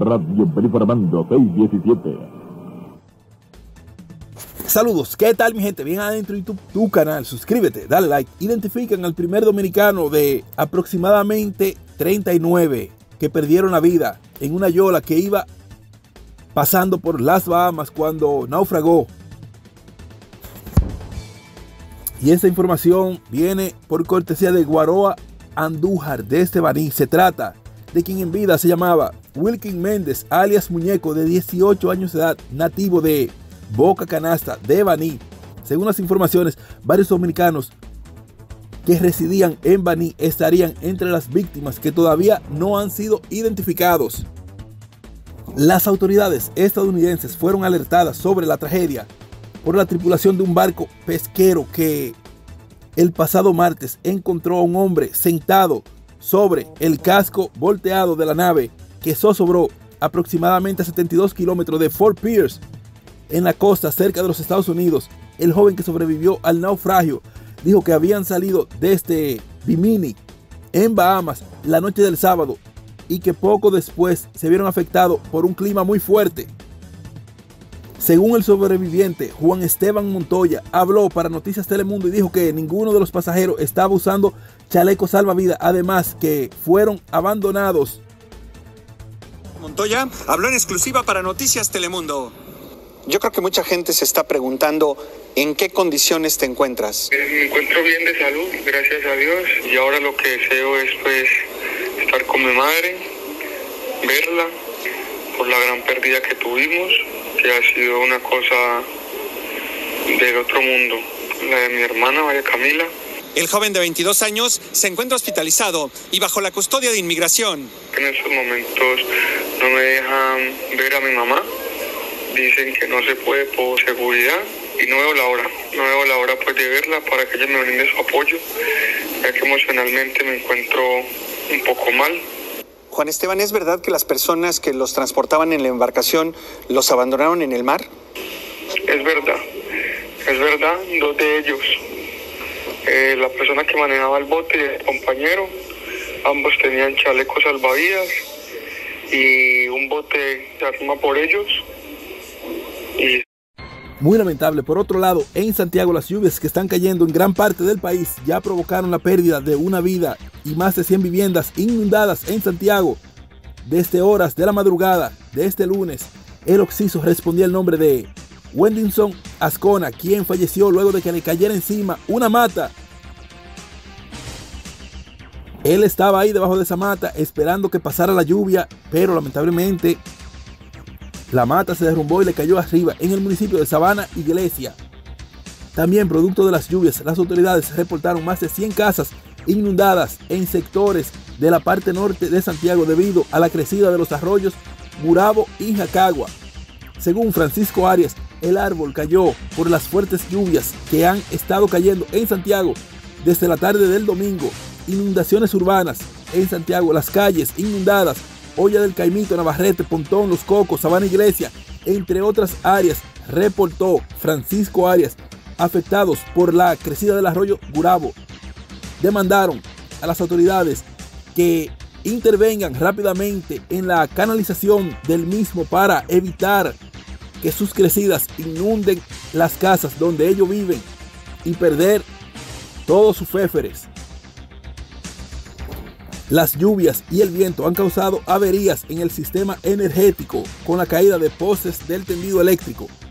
Radio Perico Armando 617. Saludos, ¿qué tal mi gente? Bien adentro de tu canal, suscríbete, dale like. Identifican al primer dominicano de aproximadamente 39 que perdieron la vida en una yola que iba pasando por las Bahamas cuando naufragó. Y esta información viene por cortesía de Guaroa Andújar desde Baní. Se trata de quien en vida se llamaba Wilkin Méndez, alias Muñeco, de 18 años de edad, nativo de Boca Canasta de Baní. Según las informaciones, varios dominicanos que residían en Baní estarían entre las víctimas que todavía no han sido identificados. Las autoridades estadounidenses fueron alertadas sobre la tragedia por la tripulación de un barco pesquero que el pasado martes encontró a un hombre sentado sobre el casco volteado de la nave que zozobró aproximadamente a 72 kilómetros de Fort Pierce en la costa cerca de los Estados Unidos. El joven que sobrevivió al naufragio dijo que habían salido desde Bimini en Bahamas la noche del sábado y que poco después se vieron afectados por un clima muy fuerte. Según el sobreviviente, Juan Esteban Montoya habló para Noticias Telemundo y dijo que ninguno de los pasajeros estaba usando chalecos salvavidas, además que fueron abandonados. Montoya habló en exclusiva para Noticias Telemundo. Yo creo que mucha gente se está preguntando en qué condiciones te encuentras. Me encuentro bien de salud, gracias a Dios, y ahora lo que deseo es pues estar con mi madre, verla por la gran pérdida que tuvimos, que ha sido una cosa del otro mundo, la de mi hermana María Camila. El joven de 22 años se encuentra hospitalizado y bajo la custodia de inmigración. En estos momentos no me dejan ver a mi mamá, dicen que no se puede por seguridad y no veo la hora pues de verla para que ella me brinde su apoyo, ya que emocionalmente me encuentro un poco mal. Juan Esteban, ¿es verdad que las personas que los transportaban en la embarcación los abandonaron en el mar? Es verdad, dos de ellos. La persona que manejaba el bote y el compañero, ambos tenían chalecos salvavidas y un bote se arma por ellos. Muy lamentable. Por otro lado, en Santiago, las lluvias que están cayendo en gran parte del país ya provocaron la pérdida de una vida y más de 100 viviendas inundadas en Santiago. Desde horas de la madrugada de este lunes, el occiso respondía el nombre de Wendinson Ascona, quien falleció luego de que le cayera encima una mata. Él estaba ahí debajo de esa mata esperando que pasara la lluvia, pero lamentablemente la mata se derrumbó y le cayó arriba en el municipio de Sabana Iglesia. También producto de las lluvias, las autoridades reportaron más de 100 casas inundadas en sectores de la parte norte de Santiago debido a la crecida de los arroyos Gurabo y Jacagua. Según Francisco Arias, el árbol cayó por las fuertes lluvias que han estado cayendo en Santiago desde la tarde del domingo. Inundaciones urbanas en Santiago, las calles inundadas, Olla del Caimito, Navarrete, Pontón, Los Cocos, Sabana Iglesia, entre otras áreas, reportó Francisco Arias, afectados por la crecida del arroyo Gurabo. Demandaron a las autoridades que intervengan rápidamente en la canalización del mismo para evitar que sus crecidas inunden las casas donde ellos viven y perder todos sus féferes. Las lluvias y el viento han causado averías en el sistema energético con la caída de postes del tendido eléctrico.